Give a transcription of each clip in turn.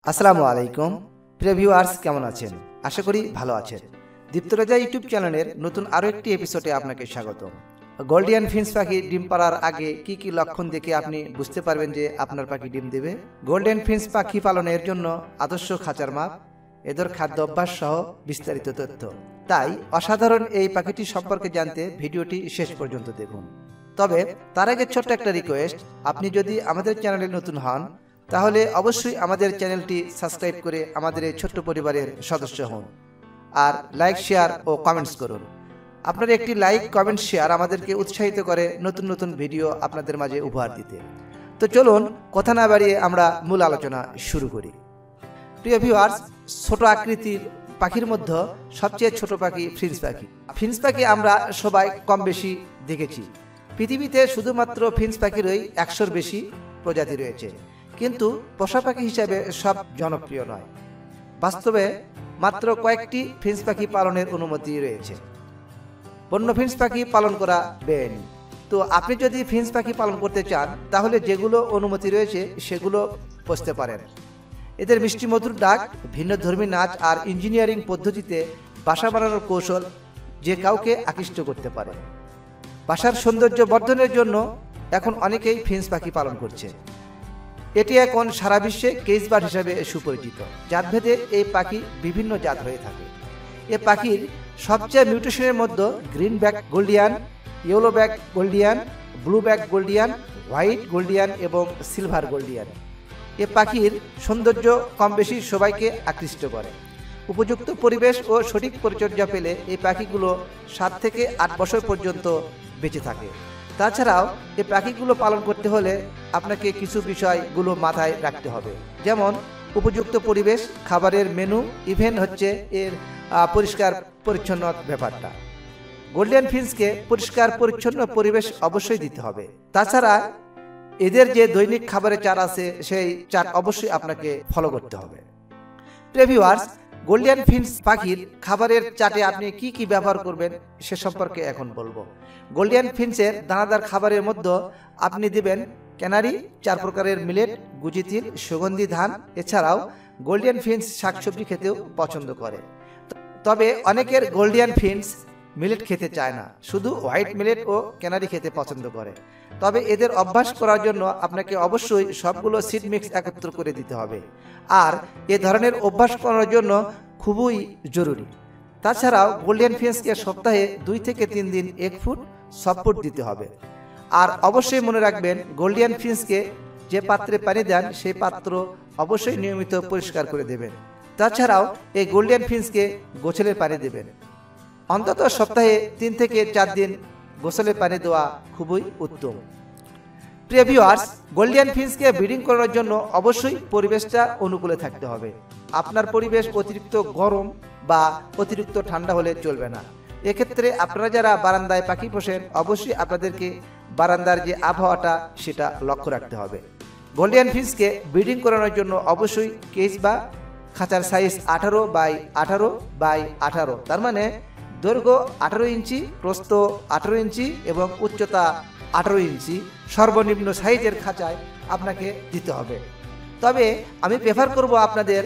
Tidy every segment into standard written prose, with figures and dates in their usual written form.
আসসালামু আলাইকুম প্রিয় ভিউয়ার্স, কেমন আছেন? আশা করি ভালো আছেন। দীপ্তরাজা ইউটিউব চ্যানেলের নতুন আরও একটি এপিসোডে আপনাকে স্বাগত। গোল্ডিয়ান ফিন্স পাখি ডিম পাড়ার আগে কি কি লক্ষণ দেখে আপনি বুঝতে পারবেন যে আপনার পাখি ডিম দেবে? গোল্ডেন ফিন্স পাখি পালনের জন্য আদর্শ খাঁচার মাপ, এদের খাদ্য অভ্যাস সহ বিস্তারিত তথ্য। তাই অসাধারণ এই পাখিটি সম্পর্কে জানতে ভিডিওটি শেষ পর্যন্ত দেখুন। তবে তার আগে ছোট্ট একটা রিকোয়েস্ট, আপনি যদি আমাদের চ্যানেলে নতুন হন তাহলে অবশ্যই আমাদের চ্যানেলটি সাবস্ক্রাইব করে আমাদের এই ছোট্ট পরিবারের সদস্য হন আর লাইক, শেয়ার ও কমেন্টস করুন। আপনার একটি লাইক, কমেন্ট, শেয়ার আমাদেরকে উৎসাহিত করে নতুন নতুন ভিডিও আপনাদের মাঝে উপহার দিতে। তো চলুন কথা না বাড়িয়ে আমরা মূল আলোচনা শুরু করি। প্রিয় ভিউয়ার্স, ছোট আকৃতির পাখির মধ্যে সবচেয়ে ছোট পাখি ফিন্স পাখি। ফিন্স পাখি আমরা সবাই কম বেশি দেখেছি। পৃথিবীতে শুধুমাত্র ফিন্স পাখিরই 100-র বেশি প্রজাতি রয়েছে, কিন্তু পোষা পাখি হিসাবে সব জনপ্রিয় নয়। বাস্তবে মাত্র কয়েকটি ফিন্স পাখি পালনের অনুমতি রয়েছে। বন্য ফিন্স পাখি পালন করা বেআইনি। তো আপনি যদি ফিন্স পাখি পালন করতে চান তাহলে যেগুলো অনুমতি রয়েছে সেগুলো পুষতে পারেন। এদের মিষ্টি মধুর ডাক, ভিন্ন ধর্মী নাচ আর ইঞ্জিনিয়ারিং পদ্ধতিতে বাসা বানানোর কৌশল যে কাউকে আকৃষ্ট করতে পারে। বাসার সৌন্দর্য বর্ধনের জন্য এখন অনেকেই ফিন্স পাখি পালন করছে। এটি এখন সারা বিশ্বে কেজ বার্ড হিসাবে সুপরিচিত। জাতভেদে এই পাখি বিভিন্ন জাত হয়ে থাকে। এ পাখির সবচেয়ে মিউটেশনের মধ্যে green back Gouldian, yellow back Gouldian, blue back Gouldian, white Gouldian এবং সিলভার গোল্ডিয়ান। এ পাখির সৌন্দর্য কম বেশি সবাইকে আকৃষ্ট করে। উপযুক্ত পরিবেশ ও সঠিক পরিচর্যা পেলে এই পাখিগুলো 7 থেকে 8 বছর পর্যন্ত বেঁচে থাকে। তাছাড়াও এই পাখিগুলো পালন করতে হলে আপনাকে কিছু বিষয়গুলো মাথায় রাখতে হবে, যেমন উপযুক্ত পরিবেশ, খাবারের মেনু, ইভেন হচ্ছে এর পরিষ্কার পরিচ্ছন্ন ব্যাপারটা। গোল্ডেন ফিন্সকে পরিষ্কার পরিচ্ছন্ন পরিবেশ অবশ্যই দিতে হবে। তাছাড়া এদের যে দৈনিক খাবারের চার্ট আছে সেই চার্ট অবশ্যই আপনাকে ফলো করতে হবে। প্রিয় ভিউয়ার্স, গোল্ডেন ফিন্স পাখির খাবারের চার্টে আপনি কি কি ব্যবহার করবেন সে সম্পর্কে এখন বলবো। গোল্ডেন ফিন্সের দানাদার খাবারের মধ্যে আপনি দিবেন ক্যানারি, 4 প্রকারের মিলেট, গুজি তিল, সুগন্ধি ধান। এছাড়াও গোল্ডেন ফিন্স শাকসবজি খেতেও পছন্দ করে। তবে অনেকের গোল্ডেন ফিন্স মিলেট খেতে চায় না, শুধু হোয়াইট মিলেট ও ক্যানারি খেতে পছন্দ করে। তবে এদের অভ্যাস করার জন্য আপনাকে অবশ্যই সবগুলো সিড মিক্স একত্র করে দিতে হবে, আর এ ধরনের অভ্যাস করার জন্য খুবই জরুরি। তাছাড়াও গোল্ডেন ফিন্সকে সপ্তাহে 2 থেকে 3 দিন এগ ফুড, সফট ফুড দিতে হবে। আর অবশ্যই মনে রাখবেন, গোল্ডেন ফিন্সকে যে পাত্রে পানি দেন সেই পাত্র অবশ্যই নিয়মিত পরিষ্কার করে দেবেন। তাছাড়াও এই গোল্ডেন ফিন্সকে গোসলের পানি দেবেন। অন্তত সপ্তাহে 3 থেকে 4 দিন গোসলের পানি দেওয়া খুবই উত্তম। প্রিয় ভিউয়ার্স, গোল্ডেন ফিন্সকে ব্রিডিং করার জন্য অবশ্যই পরিবেশটা অনুকূলে থাকতে হবে। আপনার পরিবেশ অতিরিক্ত গরম বা অতিরিক্ত ঠান্ডা হলে চলবে না। এক্ষেত্রে আপনারা যারা বারান্দায় পাখি পোষেন অবশ্যই আপনাদেরকে বারান্দার যে আবহাওয়াটা সেটা লক্ষ্য রাখতে হবে। গোল্ডেন ফিন্সকে ব্রিডিং করানোর জন্য অবশ্যই কেজ বা খাঁচার সাইজ 18x18x18, তার মানে দৈর্ঘ্য 18 ইঞ্চি, প্রস্থ 18 ইঞ্চি এবং উচ্চতা 18 ইঞ্চি সর্বনিম্ন সাইজের খাঁচায় আপনাকে দিতে হবে। তবে আমি প্রেফার করব আপনাদের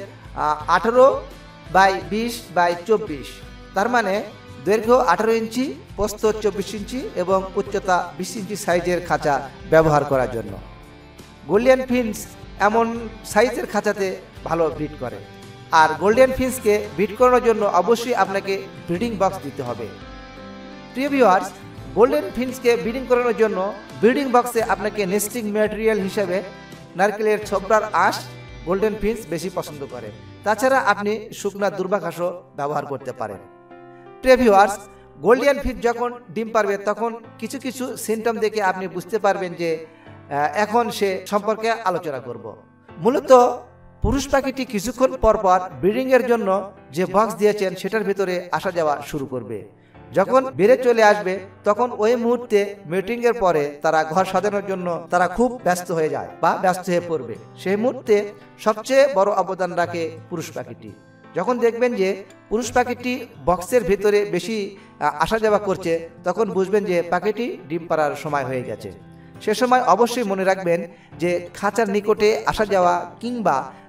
18x20x24, তার মানে দৈর্ঘ্য 18 ইঞ্চি, প্রস্থ 24 ইঞ্চি এবং উচ্চতা 20 ইঞ্চি সাইজের খাঁচা ব্যবহার করার জন্য। গোল্ডেন ফিন্স এমন সাইজের খাঁচাতে ভালো ব্রিড করে। আর গোল্ডেন ফিন্সকে ব্রিড করানোর জন্য অবশ্যই আপনাকে ব্রিডিং বক্স দিতে হবে। প্রিয় ভিউয়ার্স, গোল্ডেন ফিন্সকে ব্রিডিং করানোর জন্য ব্রিডিং বক্সে আপনাকে নেস্টিং ম্যাটেরিয়াল হিসেবে নারকেলের ছোবড়ার আঁশ গোল্ডেন ফিন্স বেশি পছন্দ করে। তাছাড়া আপনি শুকনা দুর্বা ঘাসও ব্যবহার করতে পারেন। প্রিয় ভিউয়ার্স, গোল্ডেন ফিন্স যখন ডিম পারবে তখন কিছু কিছু সিমটম দেখে আপনি বুঝতে পারবেন যে এখন সে সম্পর্কে আলোচনা করব। মূলত পুরুষ পাখিটি কিছুক্ষণ পর পর ব্রিডিং এর জন্য যে বক্স দিয়েছেন সেটার ভিতরে আসা যাওয়া শুরু করবে। যখন বেড়ে চলে আসবে তখন ওই মুহূর্তে মিটিং এর পরে তারা ঘর সাজানোর জন্য তারা খুব ব্যস্ত হয়ে যায় বা ব্যস্ত হয়ে পড়বে। সেই মুহূর্তে সবচেয়ে বড় অবদান রাখে পুরুষ পাখিটি। যখন দেখবেন যে পুরুষ পাখিটি বক্সের ভিতরে বেশি আসা যাওয়া করছে তখন বুঝবেন যে পাখিটি ডিম পাড়ার সময় হয়ে গেছে। সে সময় অবশ্যই মনে রাখবেন যে খাঁচার নিকটে আসা যাওয়া কিংবা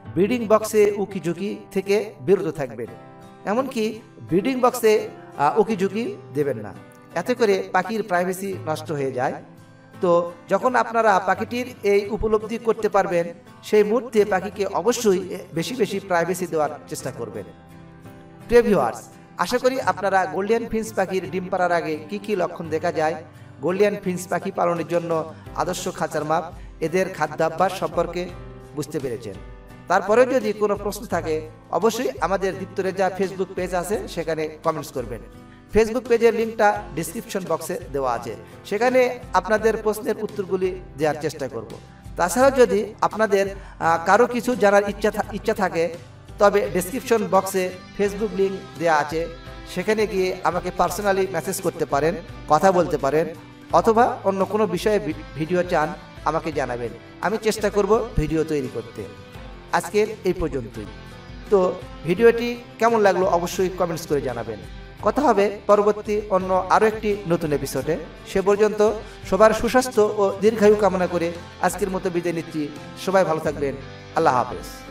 ব্রিডিং বক্সে উকিঝুঁকি থেকে বিরত থাকবেন। এমনকি ব্রিডিং বক্সে উকিঝুঁকি দেবেন না, এতে করে পাখির প্রাইভেসি নষ্ট হয়ে যায়। তো যখন আপনারা পাখিটির এই উপলব্ধি করতে পারবেন, সেই মুহূর্তে পাখিকে অবশ্যই বেশি বেশি প্রাইভেসি দেওয়ার চেষ্টা করবেন। প্রিয় ভিউয়ার্স, আশা করি আপনারা গোল্ডিয়ান ফিঞ্চ পাখির ডিম পাড়ার আগে কি কি লক্ষণ দেখা যায়, গোল্ডিয়ান ফিঞ্চ পাখি পালনের জন্য আদর্শ খাঁচার মাপ, এদের খাদ্যাভ্যাস সম্পর্কে বুঝতে পেরেছেন। তারপরেও যদি কোনো প্রশ্ন থাকে অবশ্যই আমাদের দীপ্ত রেজা ফেসবুক পেজ আছে, সেখানে কমেন্টস করবেন। ফেসবুক পেজের লিঙ্কটা ডিসক্রিপশন বক্সে দেওয়া আছে, সেখানে আপনাদের প্রশ্নের উত্তরগুলি দেওয়ার চেষ্টা করব। তাছাড়াও যদি আপনাদের কারো কিছু জানার ইচ্ছা থাকে, তবে ডিসক্রিপশন বক্সে ফেসবুক লিঙ্ক দেওয়া আছে, সেখানে গিয়ে আমাকে পার্সোনালি মেসেজ করতে পারেন, কথা বলতে পারেন, অথবা অন্য কোনো বিষয়ে ভিডিও চান আমাকে জানাবেন, আমি চেষ্টা করব ভিডিও তৈরি করতে। আজকের এই পর্যন্তই। তো ভিডিওটি কেমন লাগলো অবশ্যই কমেন্টস করে জানাবেন। কথা হবে পরবর্তী অন্য আরও একটি নতুন এপিসোডে। সে পর্যন্ত সবার সুস্বাস্থ্য ও দীর্ঘায়ু কামনা করে আজকের মতো বিদায় নিচ্ছি। সবাই ভালো থাকবেন। আল্লাহ হাফেজ।